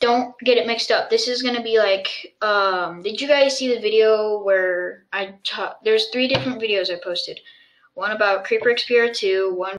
don't get it mixed up. This is gonna be like, did you guys see the video where there's 3 different videos I posted. One about Creeper Explorer 2, one